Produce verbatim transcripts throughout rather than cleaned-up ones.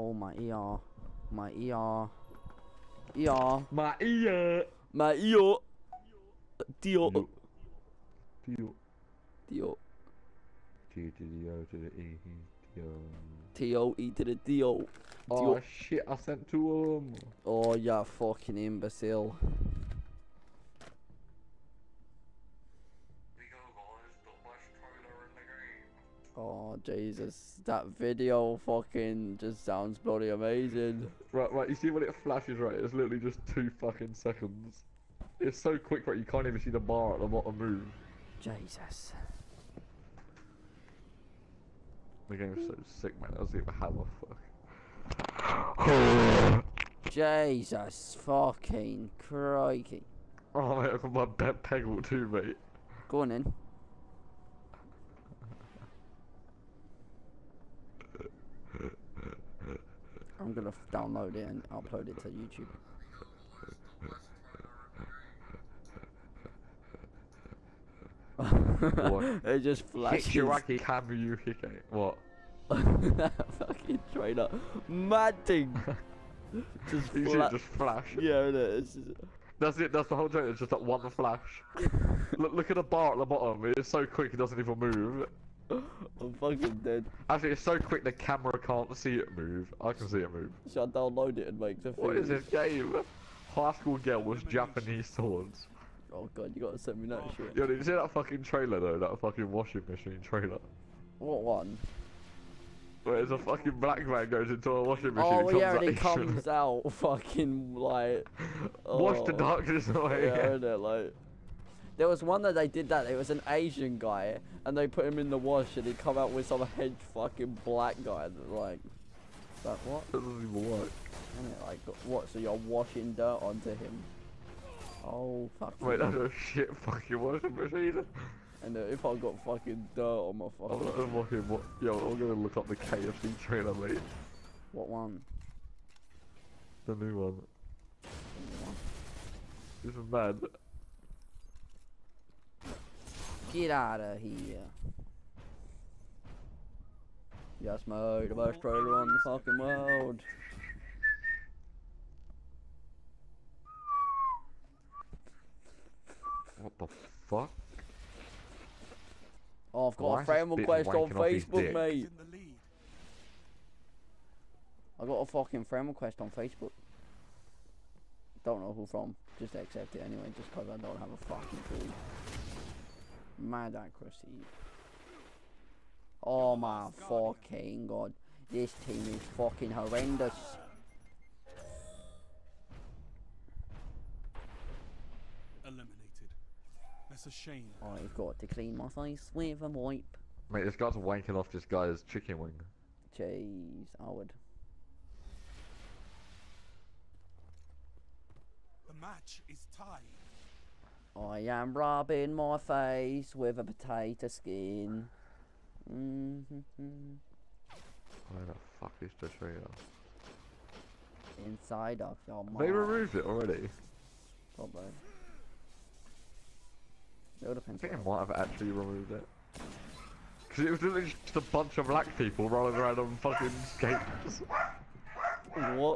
Oh, my ear. My ear. Ear. My ear. My ear. Dio. Dio. Dio. Dio. T to the O to the E. Dio. T O E to the Dio. Oh shit, I sent two of them. Oh, you fucking imbecile. Oh, Jesus. That video fucking just sounds bloody amazing. Right, right, you see when it flashes, right? It's literally just two fucking seconds. It's so quick, right? You can't even see the bar at the bottom move. Jesus. The game's so sick, man. That was even how the fuck. Jesus fucking crikey. Oh, mate, I've got my bet peggle too, mate. Go on in. I'm gonna download it and upload it to YouTube. It just flashes. Hichiraki Kamu Hike. What? That fucking trailer. Mad thing. Just, you see fla it just flash. Yeah, it is. That's it, that's the whole trailer, it's just that one flash. look, look at the bar at the bottom, it's so quick it doesn't even move. I'm fucking dead. Actually, it's so quick the camera can't see it move. I can see it move. Should I download it and make the thing? What is this game? High school girl with Japanese swords. Oh god, you gotta send me that shit. Yo, did you see that fucking trailer though? That fucking washing machine trailer? What one? Where there's a fucking black man goes into a washing machine. Oh and yeah, and comes it comes out fucking like... Oh, wash the darkness away. Yeah, innit, like... There was one that they did that, it was an Asian guy, and they put him in the wash and he come out with some hedge fucking black guy that like... Like what? That doesn't even work. Innit, like, what, so you're washing dirt onto him? Oh, fuck. Wait, that's a shit fucking washing machine. And uh, if I got fucking dirt on my fucking... I'm, I'm fucking, what, yo, I'm gonna look up the K F C trailer, mate. What one? The new one. The new one? This is mad. Get out of here. Yes, mate, the best trailer on the fucking world. What the fuck? Oh, I've got Why a is friend this bit request on wanking off his Facebook, dick? mate. I got a fucking friend request on Facebook. Don't know who from. Just accept it anyway, just because I don't have a fucking clue. Mad accuracy. Oh my fucking god. This team is fucking horrendous. Eliminated. That's a shame. I've got to clean my face with a wipe. Mate, this guy's wanking off this guy's chicken wing. Jeez, I would. The match is tied. I am rubbing my face with a potato skin. Mm-hmm. Where the fuck is the trailer? Inside of your mind. They removed it already. Probably. It all I depends. think they might have actually removed it. Because it was literally just a bunch of black people rolling around on fucking skates. What?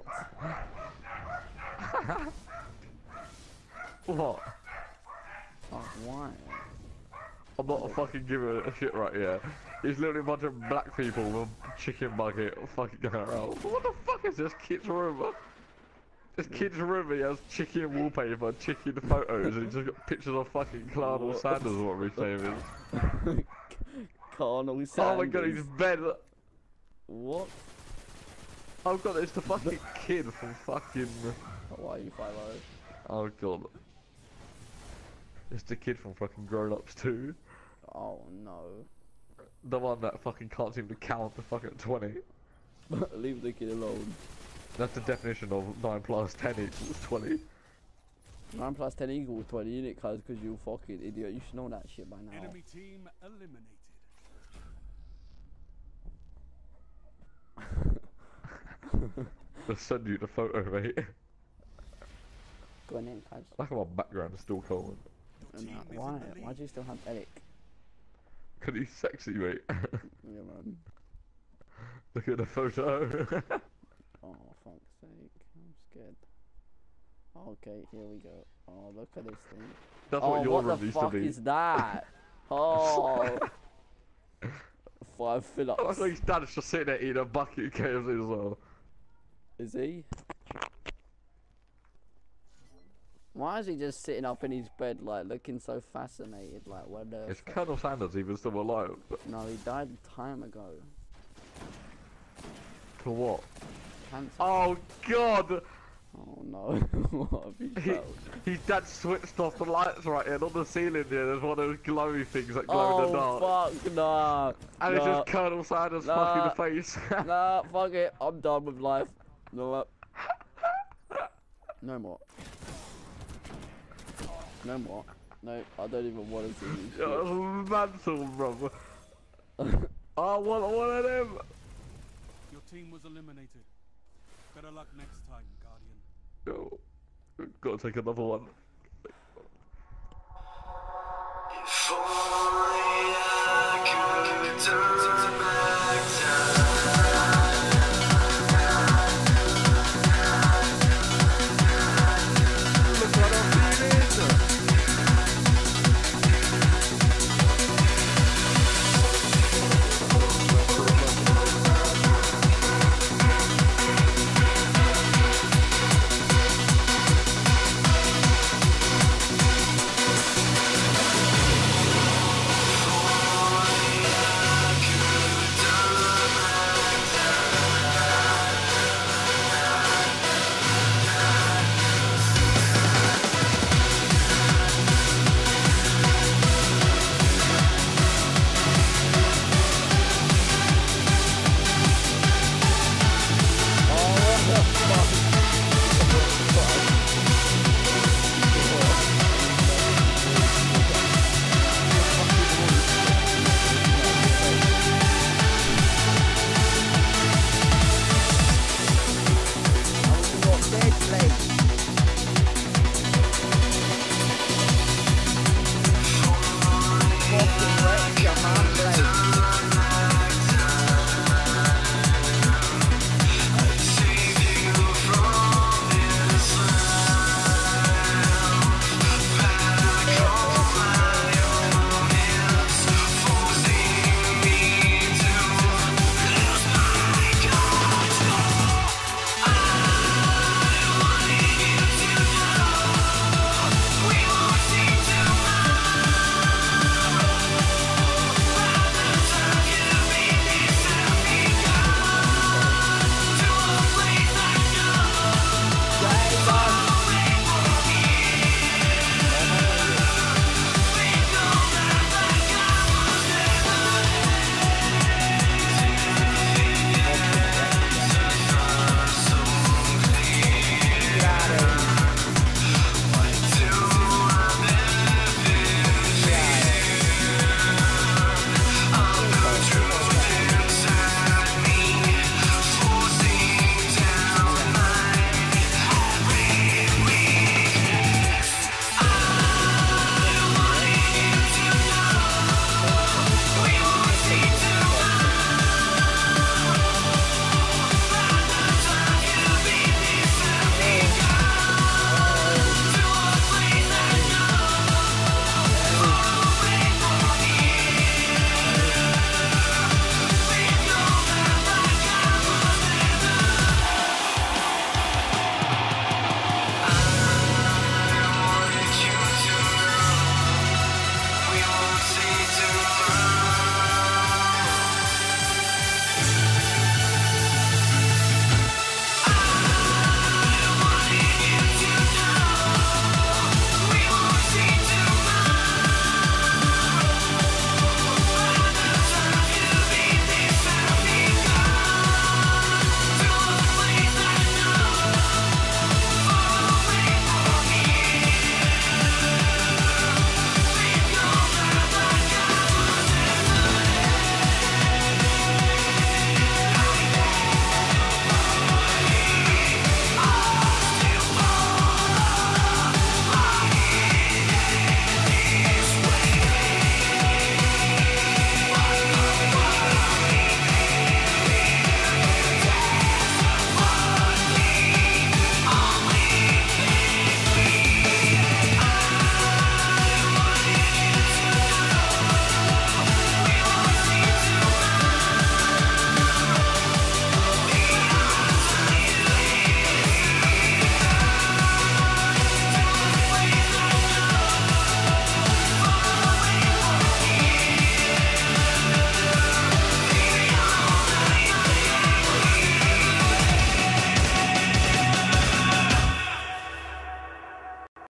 What? Oh, why? I'm not fucking giving it a shit right here. It's literally a bunch of black people with a chicken bucket fucking going around. What the fuck is this kid's room? This kid's room, he has chicken wallpaper, chicken photos, and he's just got pictures of fucking Colonel Sanders, what we say is. Colonel Sanders. Oh my god, he's bed. What? I've got this, the fucking kid from fucking... Why are you five oh? Oh god. It's the kid from fucking Grown Ups too. Oh no. The one that fucking can't seem to count to fucking twenty. Leave the kid alone. That's the definition of nine plus ten equals twenty. nine plus ten equals twenty, innit, cuz? Because you fucking idiot. You should know that shit by now. Enemy team eliminated. I'll send you the photo, mate. Go on in, cuz. Like my background is still cold. And that, why? Why do you still have Eric? Cause he's sexy, mate. Yeah, man. Look at the photo. Okay, here we go. Oh, look at this thing. That's Oh, what your what room the used to fuck be. is that? Oh. Five I Phillips. think his dad's just sitting there eating a bucket of K F C as well. Is he? Why is he just sitting up in his bed, like, looking so fascinated? Like, what the... Is Colonel Sanders even still alive? No, he died time ago. For what? Cancer. Oh god! Oh no. What have you He, felt? his dad switched off the lights right here, and on the ceiling there, there's one of those glowy things that glow in the dark. Oh, fuck, nah. And it's nah. just Colonel Sanders Nah. fucking face. Nah, fuck it. I'm done with life. No, no more. No more. No, I don't even want to see you. Yeah, that's mental, brother. I want one of them. Your team was eliminated. Better luck next time, Guardian. Yo, gotta take another one. If only I could turn